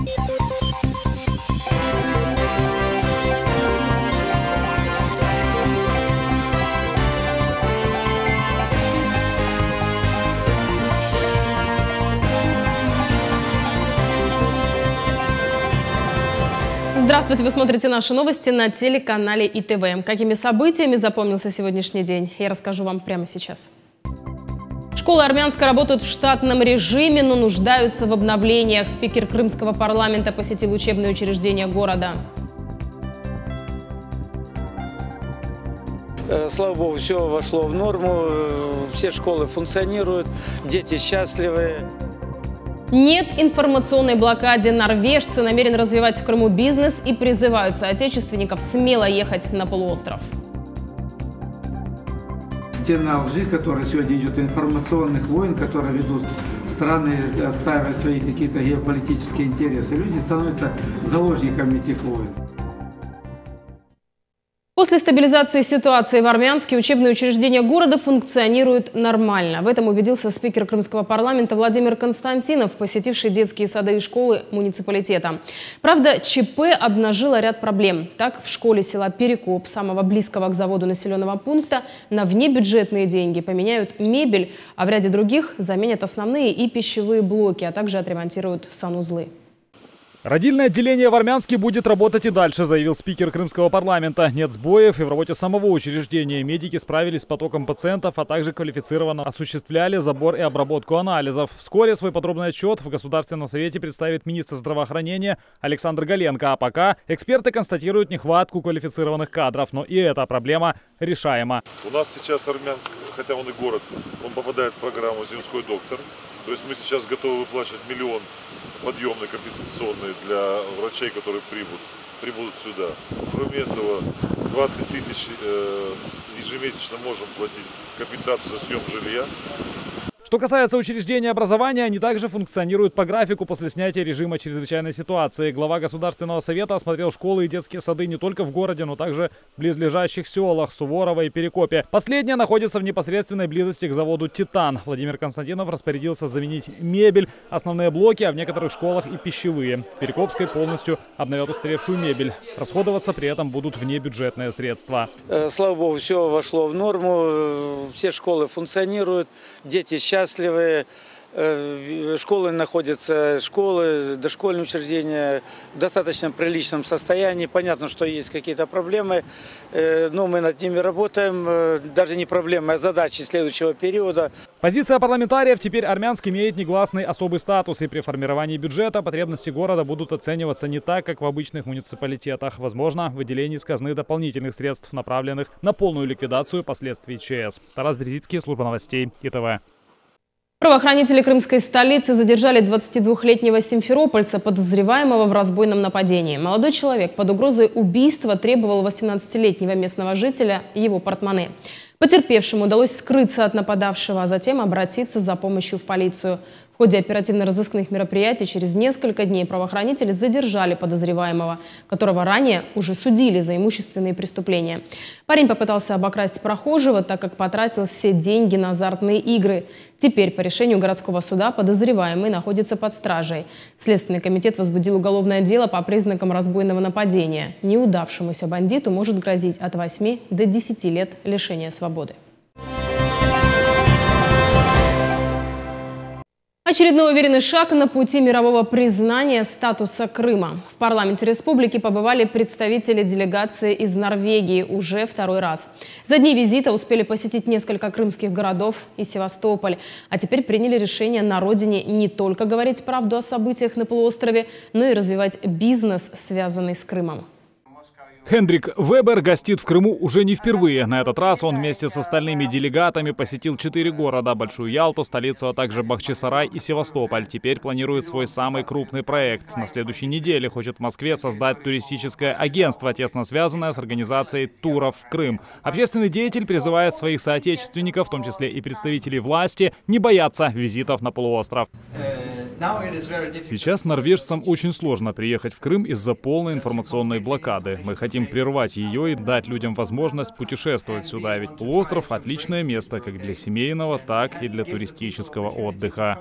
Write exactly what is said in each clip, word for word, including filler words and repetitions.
Здравствуйте, вы смотрите наши новости на телеканале И Тэ Вэ. Какими событиями запомнился сегодняшний день, я расскажу вам прямо сейчас. Школы Армянска работают в штатном режиме, но нуждаются в обновлениях. Спикер Крымского парламента посетил учебные учреждения города. Слава Богу, все вошло в норму, все школы функционируют, дети счастливы. Нет информационной блокаде. Норвежцы намерены развивать в Крыму бизнес и призывают соотечественников смело ехать на полуостров. Стена лжи, которая сегодня идет, информационных войн, которые ведут страны, отстаивая свои какие-то геополитические интересы, люди становятся заложниками этих войн. После стабилизации ситуации в Армянске учебные учреждения города функционируют нормально. В этом убедился спикер Крымского парламента Владимир Константинов, посетивший детские сады и школы муниципалитета. Правда, ЧП обнажило ряд проблем. Так, в школе села Перекоп, самого близкого к заводу населенного пункта, на внебюджетные деньги поменяют мебель, а в ряде других заменят основные и пищевые блоки, а также отремонтируют санузлы. Родильное отделение в Армянске будет работать и дальше, заявил спикер Крымского парламента. Нет сбоев и в работе самого учреждения. Медики справились с потоком пациентов, а также квалифицированно осуществляли забор и обработку анализов. Вскоре свой подробный отчет в Государственном совете представит министр здравоохранения Александр Галенко. А пока эксперты констатируют нехватку квалифицированных кадров. Но и эта проблема решаема. У нас сейчас Армянск, хотя он и город, он попадает в программу «Земской доктор». То есть мы сейчас готовы выплачивать миллион подъемный компенсационный для врачей, которые прибудут, прибудут сюда. Кроме этого, двадцать тысяч ежемесячно можем платить компенсацию за съем жилья. Что касается учреждений образования, они также функционируют по графику после снятия режима чрезвычайной ситуации. Глава Государственного совета осмотрел школы и детские сады не только в городе, но также в близлежащих селах Суворово и Перекопе. Последняя находится в непосредственной близости к заводу «Титан». Владимир Константинов распорядился заменить мебель, основные блоки, а в некоторых школах и пищевые. В Перекопской полностью обновят устаревшую мебель. Расходоваться при этом будут внебюджетные средства. Слава Богу, все вошло в норму, все школы функционируют, дети счастливы. Счастливые. Школы находятся, школы, дошкольные учреждения в достаточно приличном состоянии. Понятно, что есть какие-то проблемы, но мы над ними работаем. Даже не проблемы, а задачи следующего периода. Позиция парламентариев: теперь Армянск имеет негласный особый статус, и при формировании бюджета потребности города будут оцениваться не так, как в обычных муниципалитетах. Возможно, выделение из казны дополнительных средств, направленных на полную ликвидацию последствий ЧС. Тарас Березицкий, служба новостей И Тэ Вэ. Правоохранители крымской столицы задержали двадцатидвухлетнего симферопольца, подозреваемого в разбойном нападении. Молодой человек под угрозой убийства требовал восемнадцатилетнего местного жителя его портмоне. Потерпевшему удалось скрыться от нападавшего, а затем обратиться за помощью в полицию. В ходе оперативно-розыскных мероприятий через несколько дней правоохранители задержали подозреваемого, которого ранее уже судили за имущественные преступления. Парень попытался обокрасть прохожего, так как потратил все деньги на азартные игры. Теперь по решению городского суда подозреваемый находится под стражей. Следственный комитет возбудил уголовное дело по признакам разбойного нападения. Неудавшемуся бандиту может грозить от восьми до десяти лет лишения свободы. Очередной уверенный шаг на пути мирового признания статуса Крыма. В парламенте республики побывали представители делегации из Норвегии уже второй раз. За дни визита успели посетить несколько крымских городов и Севастополь. А теперь приняли решение на родине не только говорить правду о событиях на полуострове, но и развивать бизнес, связанный с Крымом. Хендрик Вебер гостит в Крыму уже не впервые. На этот раз он вместе с остальными делегатами посетил четыре города: Большую Ялту, столицу, а также Бахчисарай и Севастополь. Теперь планирует свой самый крупный проект. На следующей неделе хочет в Москве создать туристическое агентство, тесно связанное с организацией туров в Крым. Общественный деятель призывает своих соотечественников, в том числе и представителей власти, не бояться визитов на полуостров. Сейчас норвежцам очень сложно приехать в Крым из-за полной информационной блокады. Мы хотим прервать ее и дать людям возможность путешествовать сюда, ведь полуостров – отличное место как для семейного, так и для туристического отдыха.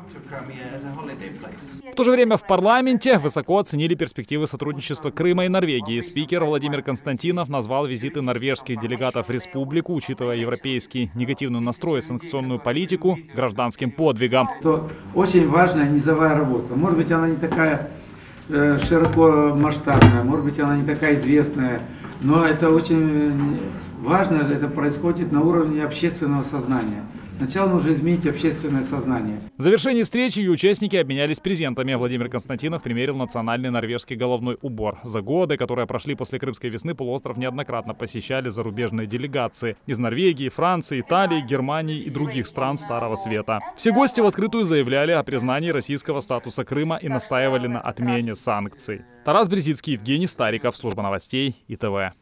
В то же время в парламенте высоко оценили перспективы сотрудничества Крыма и Норвегии. Спикер Владимир Константинов назвал визиты норвежских делегатов в республику, учитывая европейский негативный настрой и санкционную политику, гражданским подвигом. То очень важная низовая работа. Может быть, она не такая э, широко масштабная, может быть, она не такая известная, но это очень важно, это происходит на уровне общественного сознания. Сначала нужно изменить общественное сознание. В завершении встречи ее участники обменялись презентами. Владимир Константинов примерил национальный норвежский головной убор. За годы, которые прошли после Крымской весны, полуостров неоднократно посещали зарубежные делегации из Норвегии, Франции, Италии, Германии и других стран Старого Света. Все гости в открытую заявляли о признании российского статуса Крыма и настаивали на отмене санкций. Тарас Брезицкий, Евгений Стариков, служба новостей И Т В.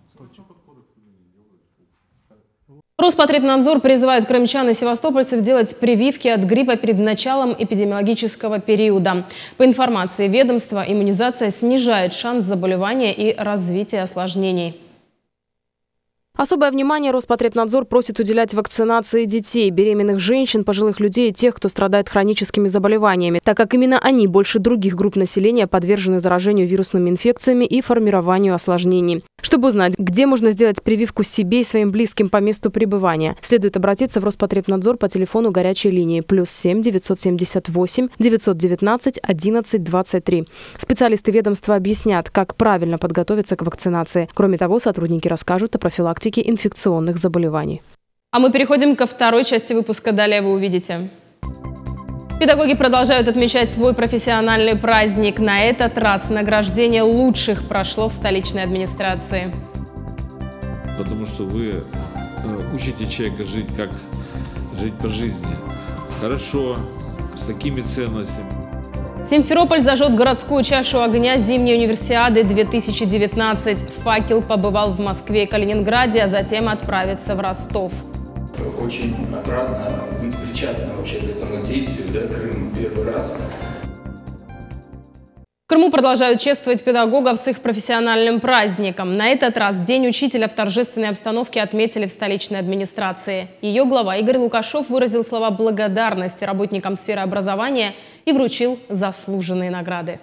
Роспотребнадзор призывает крымчан и севастопольцев делать прививки от гриппа перед началом эпидемиологического периода. По информации ведомства, иммунизация снижает шанс заболевания и развития осложнений. Особое внимание Роспотребнадзор просит уделять вакцинации детей, беременных женщин, пожилых людей и тех, кто страдает хроническими заболеваниями, так как именно они больше других групп населения подвержены заражению вирусными инфекциями и формированию осложнений. Чтобы узнать, где можно сделать прививку себе и своим близким по месту пребывания, следует обратиться в Роспотребнадзор по телефону горячей линии плюс семь девятьсот семьдесят восемь девятьсот девятнадцать одиннадцать двадцать три. Специалисты ведомства объяснят, как правильно подготовиться к вакцинации. Кроме того, сотрудники расскажут о профилактике инфекционных заболеваний. А мы переходим ко второй части выпуска. Далее вы увидите. Педагоги продолжают отмечать свой профессиональный праздник. На этот раз награждение лучших прошло в столичной администрации. Потому что вы учите человека жить, как жить по жизни. Хорошо, с такими ценностями. Симферополь зажжет городскую чашу огня зимней универсиады две тысячи девятнадцать. Факел побывал в Москве и Калининграде, а затем отправится в Ростов. Очень отрадно быть причастным вообще к этому действию, да, Крым первый раз. В Крыму продолжают чествовать педагогов с их профессиональным праздником. На этот раз День учителя в торжественной обстановке отметили в столичной администрации. Ее глава Игорь Лукашов выразил слова благодарности работникам сферы образования и вручил заслуженные награды.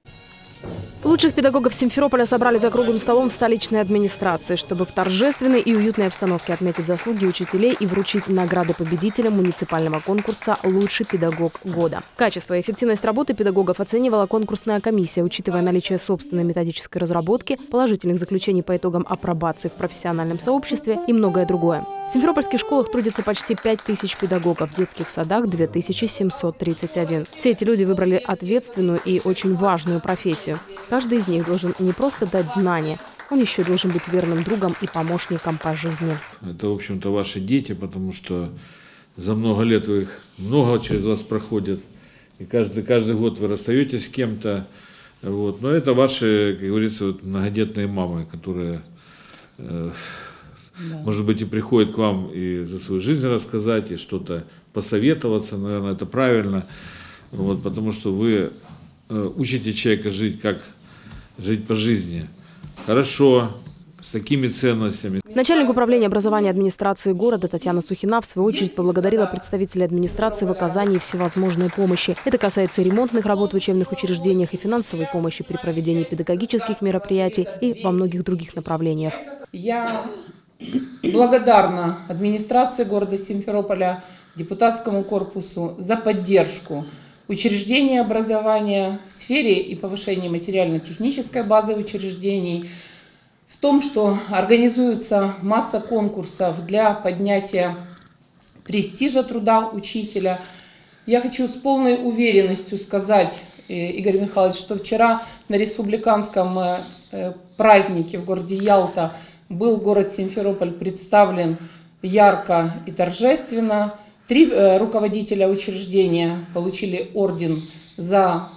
Лучших педагогов Симферополя собрали за круглым столом в столичной администрации, чтобы в торжественной и уютной обстановке отметить заслуги учителей и вручить награды победителям муниципального конкурса «Лучший педагог года». Качество и эффективность работы педагогов оценивала конкурсная комиссия, учитывая наличие собственной методической разработки, положительных заключений по итогам апробации в профессиональном сообществе и многое другое. В симферопольских школах трудится почти пять тысяч педагогов, в детских садах – две тысячи семьсот тридцать один. Все эти люди выбрали ответственную и очень важную профессию. Каждый из них должен не просто дать знания, он еще должен быть верным другом и помощником по жизни. Это, в общем-то, ваши дети, потому что за много лет вы их, много через вас проходят. И каждый, каждый год вы расстаетесь с кем-то. Вот. Но это ваши, как говорится, вот, многодетные мамы, которые, э, да. может быть, и приходят к вам и за свою жизнь рассказать, и что-то посоветоваться. Наверное, это правильно. Вот, потому что вы э, учите человека жить, как жить по жизни. Хорошо, с такими ценностями. Начальник управления образования администрации города Татьяна Сухина в свою очередь поблагодарила представителей администрации в оказании всевозможной помощи. Это касается ремонтных работ в учебных учреждениях и финансовой помощи при проведении педагогических мероприятий и во многих других направлениях. Я благодарна администрации города Симферополя, депутатскому корпусу за поддержку учреждения образования в сфере и повышения материально-технической базы учреждений, в том, что организуется масса конкурсов для поднятия престижа труда учителя. Я хочу с полной уверенностью сказать, Игорь Михайлович, что вчера на республиканском празднике в городе Ялта был город Симферополь представлен ярко и торжественно. Три руководителя учреждения получили орден за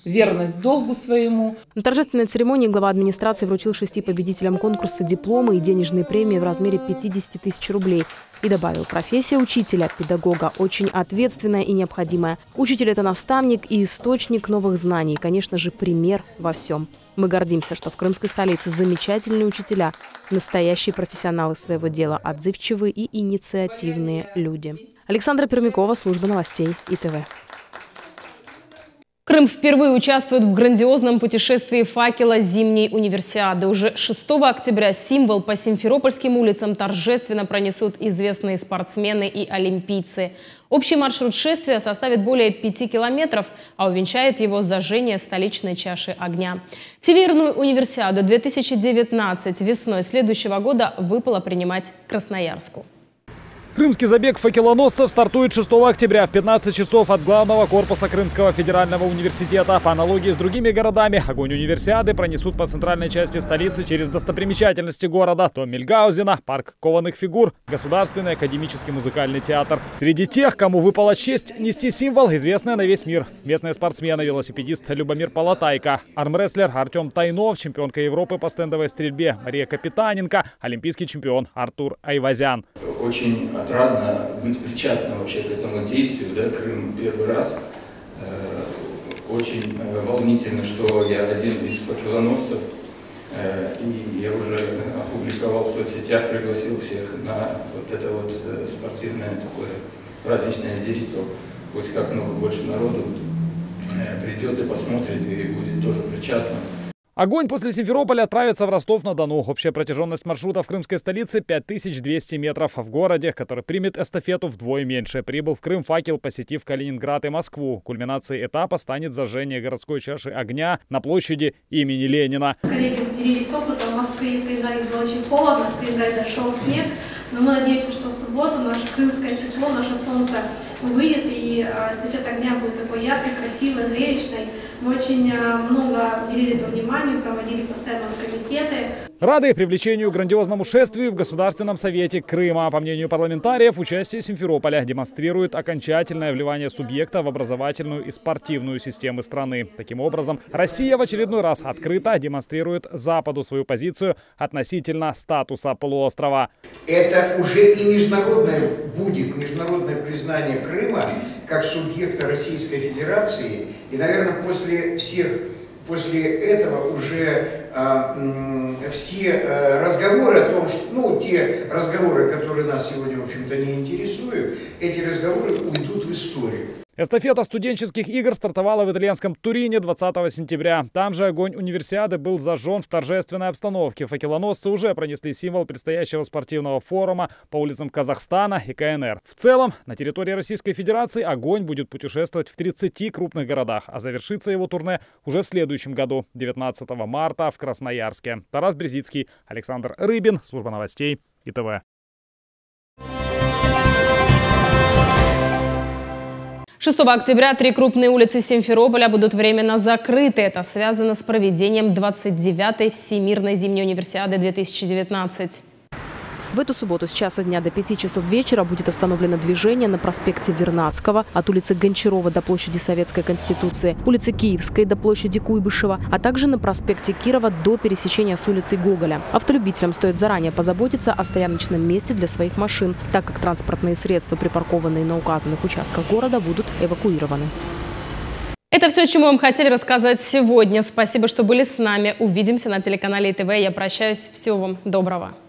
верность долгу своему. На торжественной церемонии глава администрации вручил шести победителям конкурса дипломы и денежные премии в размере пятидесяти тысяч рублей. И добавил, профессия учителя, педагога очень ответственная и необходимая. Учитель – это наставник и источник новых знаний, конечно же, пример во всем. Мы гордимся, что в крымской столице замечательные учителя, настоящие профессионалы своего дела, отзывчивые и инициативные люди. Александра Пермякова, служба новостей И Т В. Крым впервые участвует в грандиозном путешествии факела зимней универсиады. Уже шестого октября символ по симферопольским улицам торжественно пронесут известные спортсмены и олимпийцы. Общий маршрут шествия составит более пяти километров, а увенчает его зажжение столичной чаши огня. Северную универсиаду две тысячи девятнадцать весной следующего года выпало принимать Красноярску. Крымский забег факелоносцев стартует шестого октября в пятнадцать часов от главного корпуса Крымского федерального университета. По аналогии с другими городами, огонь универсиады пронесут по центральной части столицы через достопримечательности города: дом Мильгаузена, парк кованых фигур, Государственный академический музыкальный театр. Среди тех, кому выпала честь нести символ, известная на весь мир. Местные спортсмены, велосипедист Любомир Полотайко, армрестлер Артем Тайнов, чемпионка Европы по стендовой стрельбе Мария Капитаненко, олимпийский чемпион Артур Айвазян. Очень отрадно быть причастным вообще к этому действию, да, Крым первый раз. Очень волнительно, что я один из факелоносцев, и я уже опубликовал в соцсетях, пригласил всех на вот это вот спортивное такое праздничное действие. Пусть как много больше народу придет и посмотрит, и будет тоже причастным. Огонь после Симферополя отправится в Ростов-на-Дону. Общая протяженность маршрута в крымской столице пять тысяч двести метров. В городе, который примет эстафету, вдвое меньше. Прибыл в Крым факел, посетив Калининград и Москву. Кульминацией этапа станет зажжение городской чаши огня на площади имени Ленина. Коллеги поделились опытом. В Москве в Калининграде было очень холодно, в Калининграде шел снег. Но мы надеемся, что в субботу наше крымское тепло, наше солнце выйдет, и эстафета огня будет такой яркой, красивой, зрелищной. Мы очень много уделили этому вниманию, проводили постоянно комитеты. Рады привлечению к грандиозному шествию в Государственном совете Крыма. По мнению парламентариев, участие Симферополя демонстрирует окончательное вливание субъекта в образовательную и спортивную системы страны. Таким образом, Россия в очередной раз открыто демонстрирует Западу свою позицию относительно статуса полуострова. Это уже и международное будет международное признание Крыма как субъекта Российской Федерации. И, наверное, после всех, после этого уже а, все а, разговоры о том, что, ну, те разговоры, которые нас сегодня, в общем-то, не интересуют, эти разговоры уйдут в историю. Эстафета студенческих игр стартовала в итальянском Турине двадцатого сентября. Там же огонь универсиады был зажжен в торжественной обстановке. Факелоносцы уже пронесли символ предстоящего спортивного форума по улицам Казахстана и К Н Р. В целом, на территории Российской Федерации огонь будет путешествовать в тридцати крупных городах, а завершится его турне уже в следующем году, девятнадцатого марта, в Красноярске. Тарас Брезицкий, Александр Рыбин, служба новостей И Т В. шестого октября три крупные улицы Симферополя будут временно закрыты. Это связано с проведением двадцать девятой Всемирной зимней универсиады две тысячи девятнадцать. В эту субботу с часа дня до пяти часов вечера будет остановлено движение на проспекте Вернадского от улицы Гончарова до площади Советской Конституции, улицы Киевской до площади Куйбышева, а также на проспекте Кирова до пересечения с улицей Гоголя. Автолюбителям стоит заранее позаботиться о стояночном месте для своих машин, так как транспортные средства, припаркованные на указанных участках города, будут эвакуированы. Это все, чему вам хотели рассказать сегодня. Спасибо, что были с нами. Увидимся на телеканале И Т В. Я прощаюсь. Всего вам доброго.